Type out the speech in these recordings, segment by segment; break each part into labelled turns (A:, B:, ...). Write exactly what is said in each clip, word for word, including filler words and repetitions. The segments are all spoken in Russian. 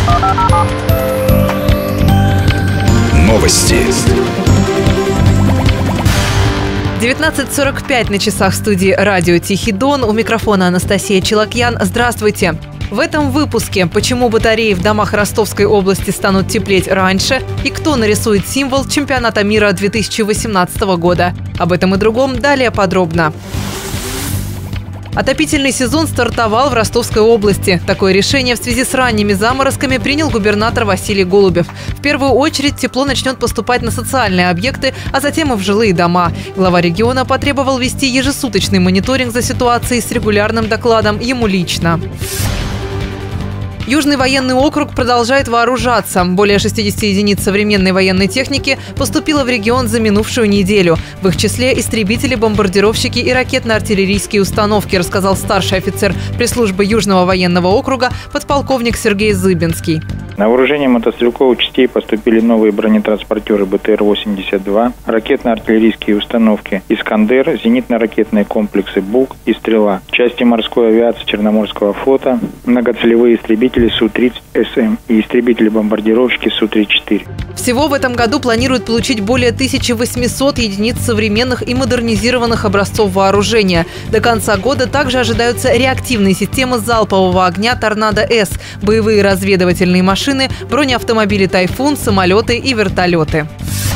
A: Новости.
B: девятнадцать сорок пять на часах, в студии радио «Тихий Дон». У микрофона Анастасия Челакьян. Здравствуйте. В этом выпуске: почему батареи в домах Ростовской области станут теплеть раньше и кто нарисует символ чемпионата мира две тысячи восемнадцатого года. Об этом и другом далее подробно. Отопительный сезон стартовал в Ростовской области. Такое решение в связи с ранними заморозками принял губернатор Василий Голубев. В первую очередь тепло начнет поступать на социальные объекты, а затем и в жилые дома. Глава региона потребовал вести ежесуточный мониторинг за ситуацией с регулярным докладом ему лично. Южный военный округ продолжает вооружаться. Более шестидесяти единиц современной военной техники поступило в регион за минувшую неделю. В их числе истребители, бомбардировщики и ракетно-артиллерийские установки, рассказал старший офицер пресс-службы Южного военного округа подполковник Сергей Зыбинский.
C: На вооружение мотострелковых частей поступили новые бронетранспортеры Бэ Тэ Эр восемьдесят два, ракетно-артиллерийские установки «Искандер», зенитно-ракетные комплексы «Бук» и «Стрела», части морской авиации Черноморского флота, многоцелевые истребители Су тридцать Эс Эм и истребители-бомбардировщики Су тридцать четыре.
B: Всего в этом году планируют получить более тысячи восьмисот единиц современных и модернизированных образцов вооружения. До конца года также ожидаются реактивные системы залпового огня «Торнадо-С», боевые разведывательные машины, бронеавтомобили «Тайфун», самолеты и вертолеты.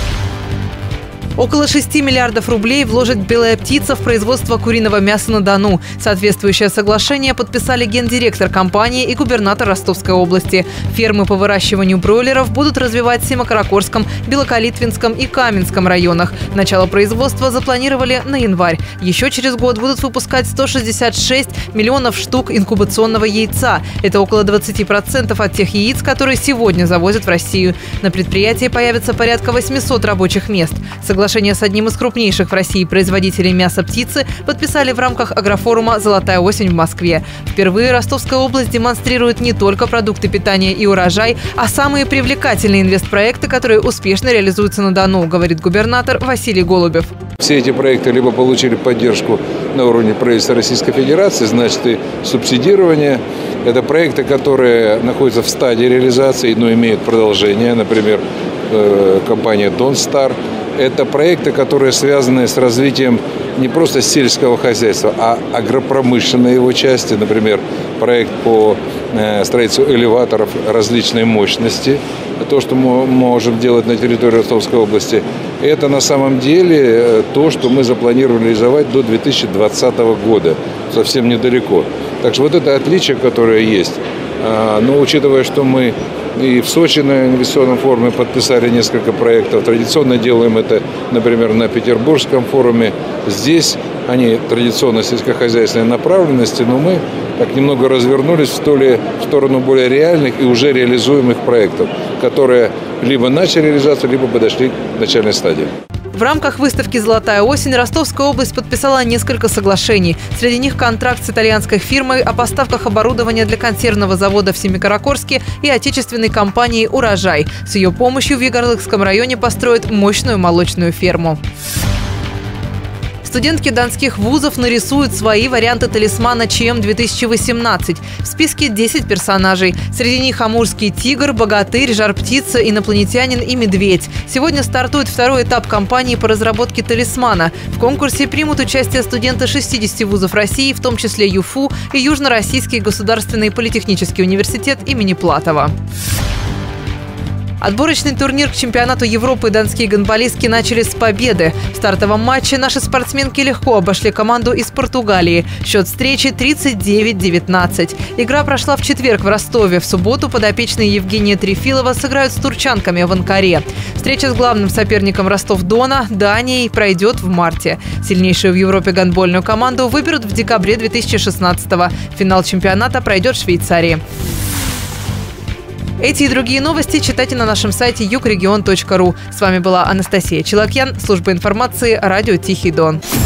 B: Около шести миллиардов рублей вложит «Белая птица» в производство куриного мяса на Дону. Соответствующее соглашение подписали гендиректор компании и губернатор Ростовской области. Фермы по выращиванию бройлеров будут развивать в Семикаракорском, Белокалитвинском и Каменском районах. Начало производства запланировали на январь. Еще через год будут выпускать сто шестьдесят шесть миллионов штук инкубационного яйца. Это около двадцати процентов от тех яиц, которые сегодня завозят в Россию. На предприятии появится порядка восьмисот рабочих мест. Соглашение с одним из крупнейших в России производителей мяса птицы подписали в рамках агрофорума «Золотая осень» в Москве. Впервые Ростовская область демонстрирует не только продукты питания и урожай, а самые привлекательные инвестпроекты, которые успешно реализуются на Дону, говорит губернатор Василий Голубев.
D: Все эти проекты либо получили поддержку на уровне правительства Российской Федерации, значит и субсидирование. Это проекты, которые находятся в стадии реализации, но имеют продолжение, например, компания «Донстар». Это проекты, которые связаны с развитием не просто сельского хозяйства, а агропромышленной его части. Например, проект по строительству элеваторов различной мощности. То, что мы можем делать на территории Ростовской области. Это на самом деле то, что мы запланировали реализовать до две тысячи двадцатого года. Совсем недалеко. Так что вот это отличие, которое есть. Но учитывая, что мы и в Сочи на инвестиционном форуме подписали несколько проектов. Традиционно делаем это, например, на Петербургском форуме. Здесь они традиционно сельскохозяйственной направленности, но мы так немного развернулись в, то ли, в сторону более реальных и уже реализуемых проектов, которые либо начали реализацию, либо подошли к начальной стадии.
B: В рамках выставки «Золотая осень» Ростовская область подписала несколько соглашений. Среди них контракт с итальянской фирмой о поставках оборудования для консервного завода в Семикаракорске и отечественной компанией «Урожай». С ее помощью в Егорлыкском районе построят мощную молочную ферму. Студентки донских вузов нарисуют свои варианты талисмана ЧМ-две тысячи восемнадцать. В списке десять персонажей. Среди них амурский тигр, богатырь, жар-птица, инопланетянин и медведь. Сегодня стартует второй этап кампании по разработке талисмана. В конкурсе примут участие студенты шестидесяти вузов России, в том числе ЮФУ и Южно-Российский государственный политехнический университет имени Платова. Отборочный турнир к чемпионату Европы донские гандболистки начали с победы. В стартовом матче наши спортсменки легко обошли команду из Португалии. Счет встречи тридцать девять девятнадцать. Игра прошла в четверг в Ростове. В субботу подопечные Евгения Трефилова сыграют с турчанками в Анкаре. Встреча с главным соперником Ростов-Дона, Данией, пройдет в марте. Сильнейшую в Европе гандбольную команду выберут в декабре две тысячи шестнадцатого. Финал чемпионата пройдет в Швейцарии. Эти и другие новости читайте на нашем сайте югрегион точка ру. С вами была Анастасия Челакьян, служба информации, радио «Тихий Дон».